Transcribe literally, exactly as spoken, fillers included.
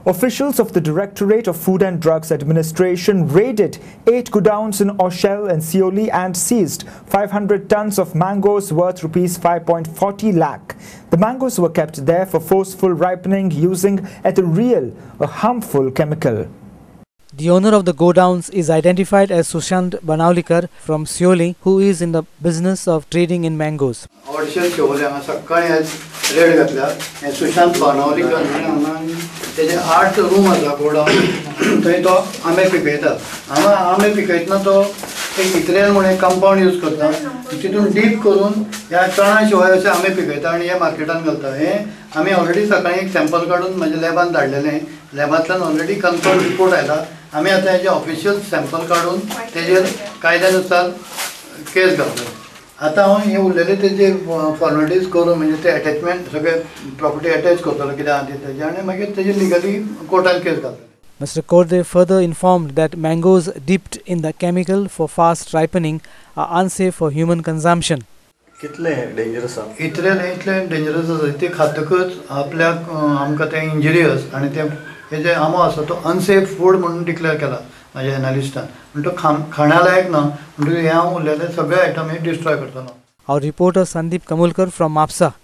Officials of the Directorate of Food and Drugs Administration raided eight godowns in Oxel and Siolim and seized five hundred tons of mangoes worth rupees five point four zero lakh. The mangoes were kept there for forceful ripening using ethereal, a harmful chemical. The owner of the godowns is identified as Sushant Banawlikar from Siolim, who is in the business of trading in mangoes. Raid घातल्या हे सुशांत बाणावलीकर हांगा तेजे आठ room आसा godown थंय तो आंबे पिकयता हांगा आंबे पिकयतना तो एक इथेरियल म्हणून कंपाउंड यूज करता तितून डीप करून ह्या चणा शिवाय अशे आंबे पिकयता आनी हे मार्केटान घालता हे आमी ऑलरेडी सकाळी एक सॅम्पल काडून म्हज्या लॅबान धाडलेले लॅबांतल्यान ऑलरेडी कन्फर्म रिपोर्ट आयला आमी आतां हेजे ऑफिशियल सॅम्पल काडून तेजेर कायद्यानुसार केस घालता आता हांव हे उरलेले तेजे फॉर्मेलिटीज करून म्हणजे ते अटॅचमेंट सगळे प्रॉपर्टी अटॅच करतलो कित्याक आहा तेजे आनी मागीर तेजे लिगली कोर्टान केस घालतले. Mister Korde further informed that mangoes dipped in the chemical for fast ripening are unsafe for human consumption. कितले डेंजरस आसा इतले इतले डेंजरस आसा ते खातकच आपल्याक आमकां ते इंजरियस आनी ते हे जे आंबो आसा तो अनसेफ फूड म्हणून डिक्लेअर केला माझ्या एनालिस्टान म्हणजे तो खा खाण्या लायक ना म्हणजे हे हांव उरलेले सगळे आयटम हे डिस्ट्रॉय करतलो. Our reporter Sandeep Kamulkar from MAPSA.